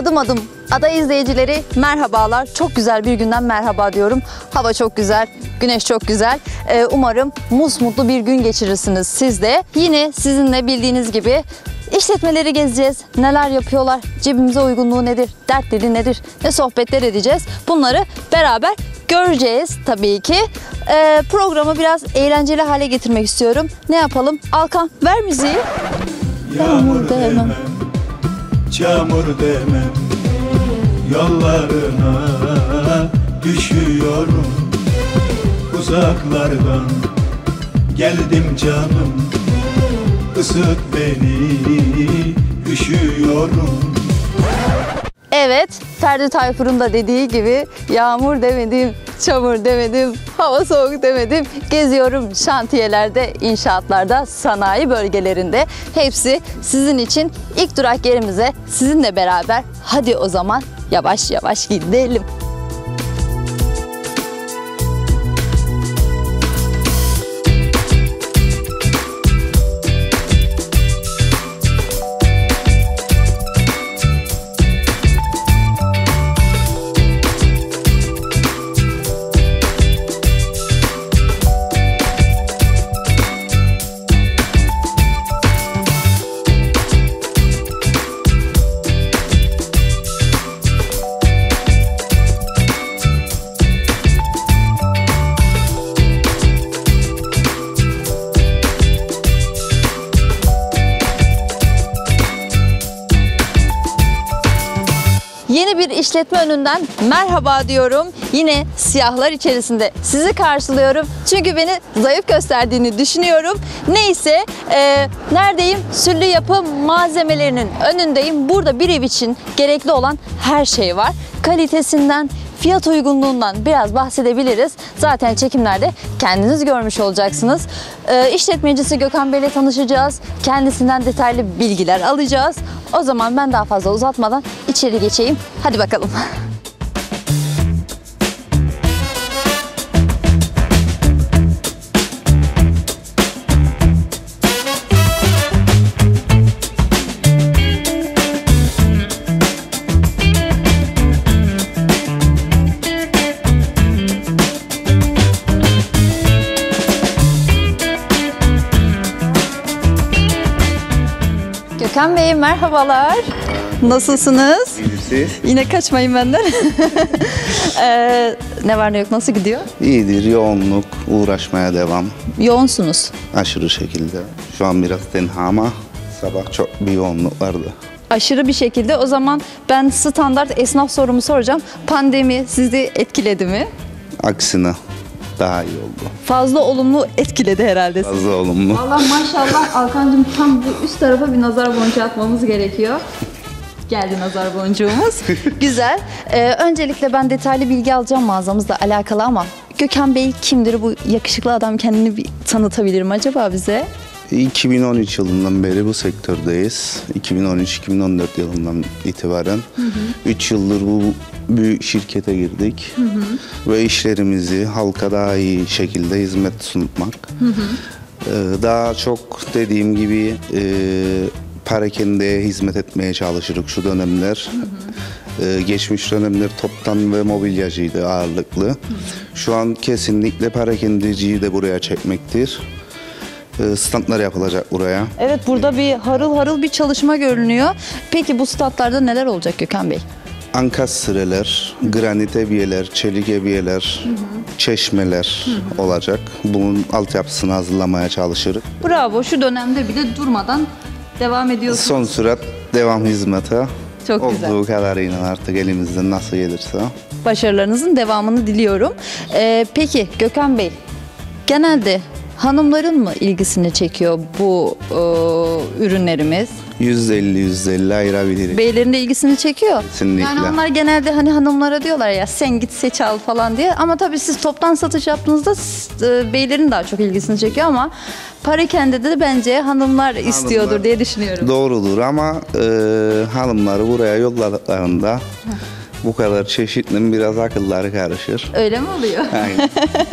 Adım adım ada izleyicileri merhabalar. Çok güzel bir günden merhaba diyorum. Hava çok güzel, güneş çok güzel. Umarım musmutlu bir gün geçirirsiniz siz de. Yine sizinle bildiğiniz gibi işletmeleri gezeceğiz. Neler yapıyorlar, cebimize uygunluğu nedir, dertleri nedir, ne sohbetler edeceğiz. Bunları beraber göreceğiz tabii ki. Programı biraz eğlenceli hale getirmek istiyorum. Ne yapalım? Alkan ver müziği. Yağmur demem, çamur demem, yollarına düşüyorum. Uzaklardan geldim canım, ısıt beni, üşüyorum. Evet, Ferdi Tayfur'un da dediği gibi yağmur demedim, çamur demedim, hava soğuk demedim. Geziyorum şantiyelerde, inşaatlarda, sanayi bölgelerinde. Hepsi sizin için. İlk durak yerimize sizinle beraber. Hadi o zaman yavaş yavaş gidelim. Yeni bir işletme önünden merhaba diyorum. Yine siyahlar içerisinde sizi karşılıyorum. Çünkü beni zayıf gösterdiğini düşünüyorum. Neyse, neredeyim? Süllü yapı malzemelerinin önündeyim. Burada bir ev için gerekli olan her şey var. Kalitesinden, fiyat uygunluğundan biraz bahsedebiliriz. Zaten çekimlerde kendiniz görmüş olacaksınız. İşletmecisi Gökhan Bey ile tanışacağız. Kendisinden detaylı bilgiler alacağız. O zaman ben daha fazla uzatmadan içeri geçeyim. Hadi bakalım. Gökhan Bey merhabalar. Nasılsınız? İyisi. Yine kaçmayın benden. Ne var ne yok, nasıl gidiyor? İyidir, yoğunluk, uğraşmaya devam. Yoğunsunuz. Aşırı şekilde. Şu an biraz tenha ama sabah çok bir yoğunluk vardı. Aşırı bir şekilde. O zaman ben standart esnaf sorumu soracağım. Pandemi sizi etkiledi mi? Aksine daha iyi oldu. Fazla olumlu etkiledi herhalde sizi. Fazla olumlu. Allah maşallah Alkancığım, tam bu üst tarafa bir nazar boncuğu atmamız gerekiyor. Geldi nazar boncuğumuz. Güzel. Öncelikle ben detaylı bilgi alacağım mağazamızla alakalı ama Gökhan Bey kimdir? Bu yakışıklı adam kendini bir tanıtabilir mi acaba bize? 2013 yılından beri bu sektördeyiz. 2013-2014 yılından itibaren 3 yıldır bu büyük şirkete girdik. Ve işlerimizi halka daha iyi şekilde hizmet sunmak. Daha çok dediğim gibi perakendeye hizmet etmeye çalışırız şu dönemler. Geçmiş dönemler toptan ve mobilyacıydı ağırlıklı. Şu an kesinlikle perakendeciyi de buraya çekmektir. Standlar yapılacak buraya. Evet, burada bir harıl harıl bir çalışma görünüyor. Peki bu standlarda neler olacak Gökhan Bey? Ankastreler, granit ebiyeler, çelik ebiyeler, çeşmeler olacak. Bunun altyapısını hazırlamaya çalışırız. Bravo, şu dönemde bile durmadan devam ediyorsunuz. Son sürat devam hizmete. Çok güzel. Olduğu kadarıyla artık elimizden nasıl gelirse. Başarılarınızın devamını diliyorum. Peki Gökhan Bey, genelde hanımların mı ilgisini çekiyor bu ürünlerimiz? %50 ayırabiliriz. Beylerin de ilgisini çekiyor. Kesinlikle. Yani onlar genelde hani hanımlara diyorlar ya sen git seç al falan diye. Ama tabii siz toptan satış yaptığınızda beylerin daha çok ilgisini çekiyor ama parakende de bence hanımlar istiyordur diye düşünüyorum. Doğrudur ama hanımları buraya yolladıklarında bu kadar çeşitlinin biraz akılları karışır. Öyle mi oluyor? Aynen.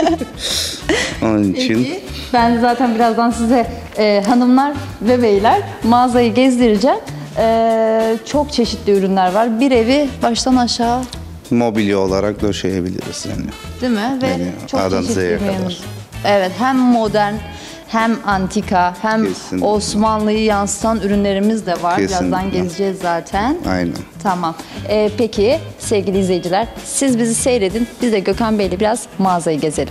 Onun için. Peki, ben zaten birazdan size hanımlar ve beyler mağazayı gezdireceğim. çok çeşitli ürünler var. Bir evi baştan aşağı, Mobilya olarak döşeyebiliriz yani. değil mi? Ve Yani çok A'dan çeşitli Z'ye bir kadar. yanımız. Evet, hem modern hem antika hem Kesinlikle. Osmanlı'yı yansıtan ürünlerimiz de var. Birazdan Kesinlikle. gezeceğiz zaten. Aynen. Tamam. Peki sevgili izleyiciler, siz bizi seyredin. Biz de Gökhan Bey'le biraz mağazayı gezelim.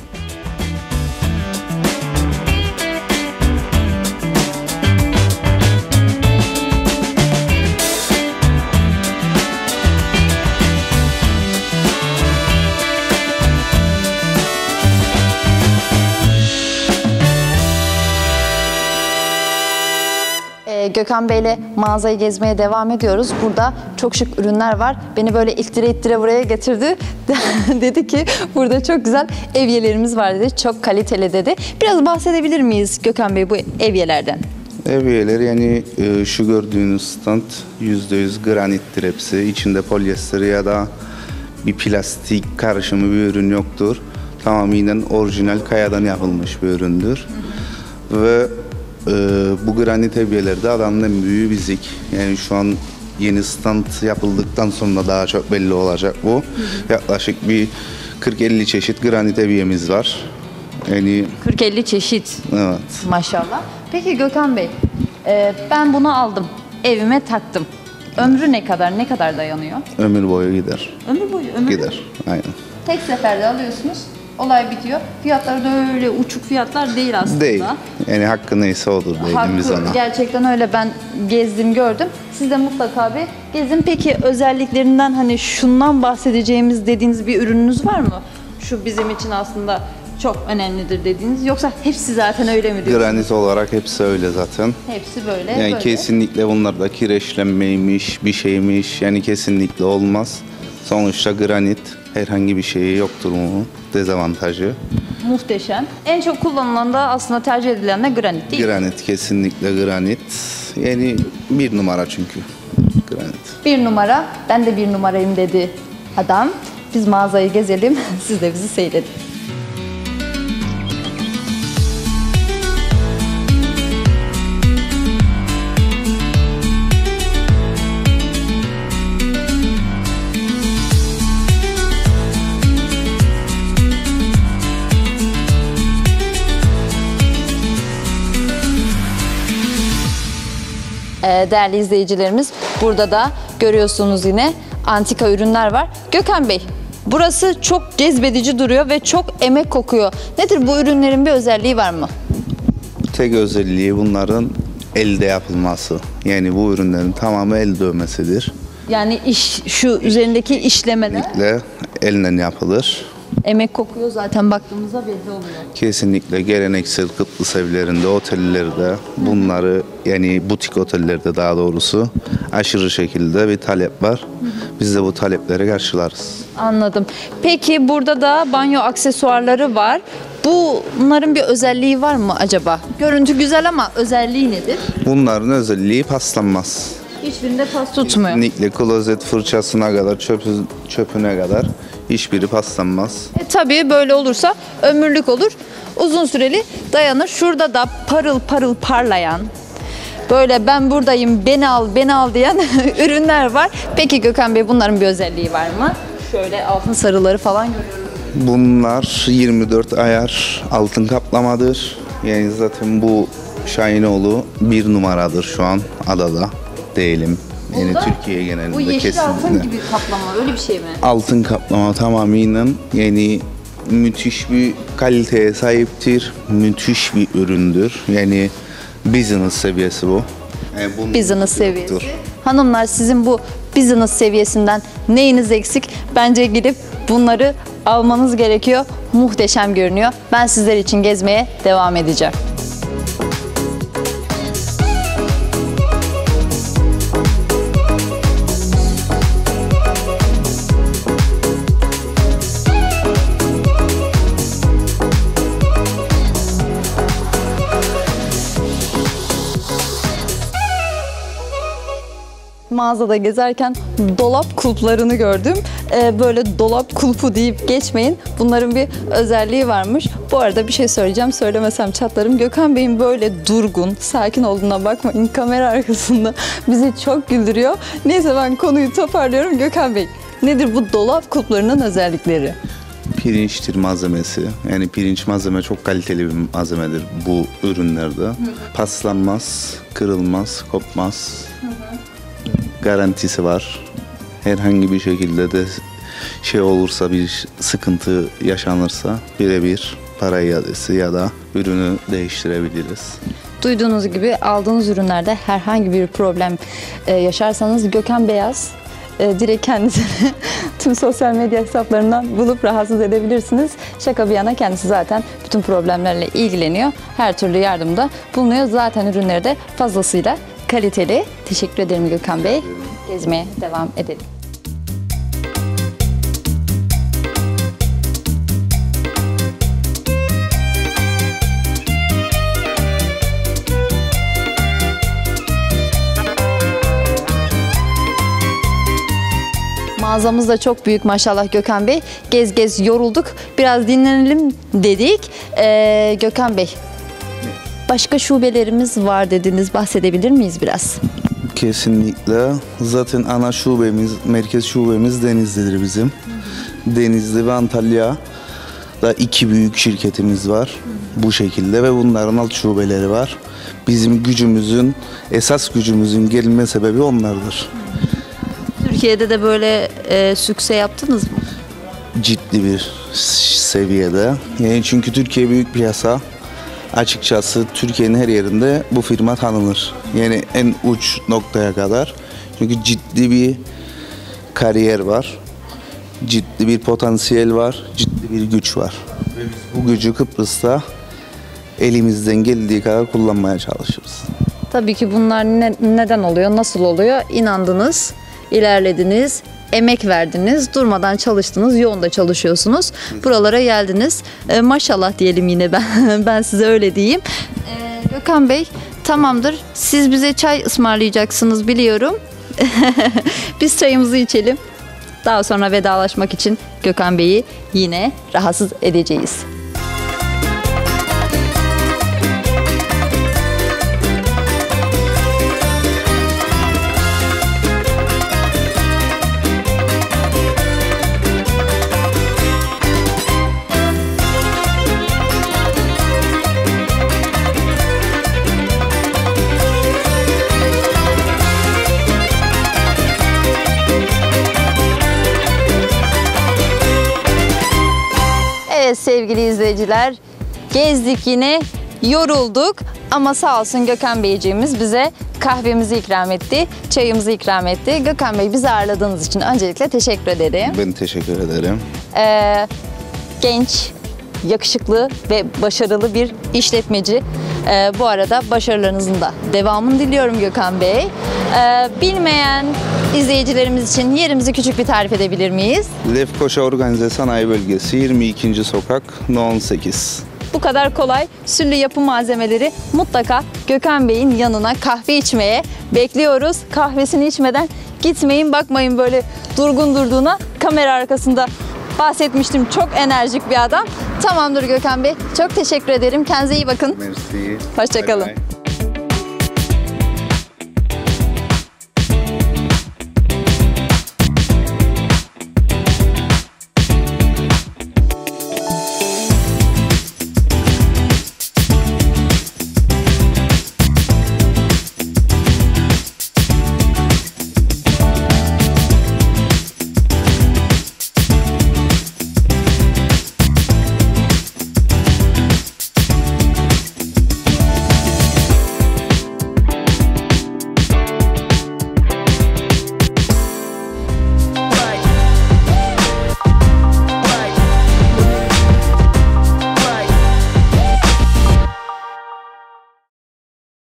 Gökhan Bey'le mağazayı gezmeye devam ediyoruz. Burada çok şık ürünler var. Beni böyle ittire buraya getirdi. Dedi ki burada çok güzel evyelerimiz var dedi. Çok kaliteli dedi. Biraz bahsedebilir miyiz Gökhan Bey bu evyelerden? Evyeler yani şu gördüğünüz stand %100 granittir hepsi. İçinde polyester ya da bir plastik karışımı bir ürün yoktur. Tamamen orijinal kayadan yapılmış bir üründür. Ve bu granit evyelerde adanın en büyüğü bizik. Yani şu an yeni stand yapıldıktan sonra daha çok belli olacak bu. Yaklaşık bir 40-50 çeşit granit evyemiz var. Yani 40-50 çeşit. evet. Maşallah. Peki Gökhan Bey, ben bunu aldım. Evime taktım. Ömrü ne kadar dayanıyor? Ömür boyu gider. Ömür boyu, Gider. Aynen. Tek seferde alıyorsunuz. Olay bitiyor. Fiyatları da öyle uçuk fiyatlar değil aslında. Değil. Yani hakkı neyse odur diyelim biz Hakkı, ona. gerçekten öyle, ben gezdim gördüm. Siz de mutlaka bir gezin. Peki özelliklerinden hani şundan bahsedeceğimiz dediğiniz bir ürününüz var mı? Şu bizim için aslında çok önemlidir dediğiniz, yoksa hepsi zaten öyle mi diyorsunuz? Granit olarak hepsi öyle zaten. Hepsi böyle. Yani böyle. kesinlikle bunlarda kireçlenmeymiş, bir şeymiş. Yani kesinlikle olmaz. Sonuçta granit herhangi bir şeyi yoktur bunun. Dezavantajı. Muhteşem. En çok kullanılan da aslında tercih edilen de granit değil mi? Granit kesinlikle granit. Yani bir numara çünkü. Granit. Bir numara, ben de bir numarayım dedi adam. Biz mağazayı gezelim, siz de bizi seyredin. Değerli izleyicilerimiz, burada da görüyorsunuz yine antika ürünler var. Gökhan Bey, burası çok cezbedici duruyor ve çok emek kokuyor. Nedir bu ürünlerin, bir özelliği var mı? Tek özelliği bunların elde yapılması. Yani bu ürünlerin tamamı el dövmesidir. Yani şu üzerindeki işlemeler Kesinlikle elle yapılır. emek kokuyor, zaten baktığımızda belli oluyor. Kesinlikle geleneksel Kıbrıs evlerinde, otellerde bunları, yani butik otellerde daha doğrusu aşırı şekilde bir talep var. Biz de bu talepleri karşılarız. Anladım. Peki burada da banyo aksesuarları var. Bunların bir özelliği var mı acaba? Görüntü güzel ama özelliği nedir? Bunların özelliği paslanmaz. Hiçbirinde pas tutmuyor. Kesinlikle klozet fırçasına kadar, çöpüne kadar hiçbiri paslanmaz. Tabii böyle olursa ömürlük olur. Uzun süreli dayanır. Şurada da parıl parıl parlayan, böyle ben buradayım beni al diyen ürünler var. Peki Gökhan Bey, bunların bir özelliği var mı? Şöyle altın sarıları falan görüyoruz. Bunlar 24 ayar altın kaplamadır. Yani zaten bu Şahinoğlu bir numaradır şu an adada diyelim. Yani Bunda Türkiye genelinde bu yeşil kesinlikle. altın gibi kaplama, öyle bir şey mi? Altın kaplama tamamıyla, yani müthiş bir kaliteye sahiptir. Müthiş bir üründür. Yani business seviyesi bu. Yani bunun Business yoktur. seviyesi. Hanımlar, sizin bu business seviyesinden neyiniz eksik? Bence gidip bunları almanız gerekiyor. Muhteşem görünüyor. Ben sizler için gezmeye devam edeceğim. mağazada gezerken dolap kulplarını gördüm. Böyle dolap kulpu deyip geçmeyin. Bunların bir özelliği varmış. Bu arada bir şey söyleyeceğim. Söylemesem çatlarım. Gökhan Bey'in böyle durgun, sakin olduğuna bakmayın. Kamera arkasında bizi çok güldürüyor. Neyse ben konuyu toparlıyorum. Gökhan Bey, nedir bu dolap kulplarının özellikleri? Pirinçtir malzemesi. Yani pirinç malzeme çok kaliteli bir malzemedir bu ürünlerde. Paslanmaz, kırılmaz, kopmaz. Garantisi var. Herhangi bir şekilde de şey olursa, bir sıkıntı yaşanırsa birebir para iadesi ya da ürünü değiştirebiliriz. Duyduğunuz gibi aldığınız ürünlerde herhangi bir problem yaşarsanız Gökhan Beyaz direkt kendisini tüm sosyal medya hesaplarından bulup rahatsız edebilirsiniz. Şaka bir yana kendisi zaten bütün problemlerle ilgileniyor. Her türlü yardımda bulunuyor. Zaten ürünleri de fazlasıyla kaliteli. Teşekkür ederim Gökhan Bey. Gezmeye devam edelim. Mağazamız da çok büyük maşallah Gökhan Bey. Gez gez yorulduk. Biraz dinlenelim dedik. Gökhan Bey, başka şubelerimiz var dediniz. Bahsedebilir miyiz biraz? Kesinlikle. Zaten ana şubemiz, merkez şubemiz Denizli'dir bizim. Denizli ve Antalya'da 2 büyük şirketimiz var. Bu şekilde ve bunların alt şubeleri var. Bizim gücümüzün, esas gücümüzün gelme sebebi onlardır. Türkiye'de de böyle sükse yaptınız mı? Ciddi bir seviyede. Yani çünkü Türkiye büyük piyasa. Açıkçası Türkiye'nin her yerinde bu firma tanınır. Yani en uç noktaya kadar. Çünkü ciddi bir kariyer var. Ciddi bir potansiyel var. Ciddi bir güç var. Ve biz bu gücü Kıbrıs'ta elimizden geldiği kadar kullanmaya çalışırız. Tabii ki bunlar neden oluyor, nasıl oluyor? İnandınız, ilerlediniz, emek verdiniz, durmadan çalıştınız, yoğun çalışıyorsunuz. Buralara geldiniz. Maşallah diyelim yine ben size öyle diyeyim. Gökhan Bey, tamamdır. Siz bize çay ısmarlayacaksınız biliyorum. Biz çayımızı içelim. Daha sonra vedalaşmak için Gökhan Bey'i yine rahatsız edeceğiz. Evet sevgili izleyiciler, gezdik yine, yorulduk ama sağ olsun Gökhan Beyciğimiz bize kahvemizi ikram etti, çayımızı ikram etti. Gökhan Bey, bizi ağırladığınız için öncelikle teşekkür ederim. Ben teşekkür ederim. Genç, yakışıklı ve başarılı bir işletmeci. Bu arada başarılarınızın da devamını diliyorum Gökhan Bey. Bilmeyen izleyicilerimiz için yerimizi küçük bir tarif edebilir miyiz? Lefkoşa Organize Sanayi Bölgesi 22. Sokak No 18. Bu kadar kolay. Süllü yapı malzemeleri mutlaka Gökhan Bey'in yanına kahve içmeye bekliyoruz. Kahvesini içmeden gitmeyin, bakmayın böyle durgun durduğuna. Kamera arkasında bahsetmiştim, çok enerjik bir adam. Tamamdır Gökhan Bey, çok teşekkür ederim. Kendinize iyi bakın. Merci. Hoşça kalın. Bye bye.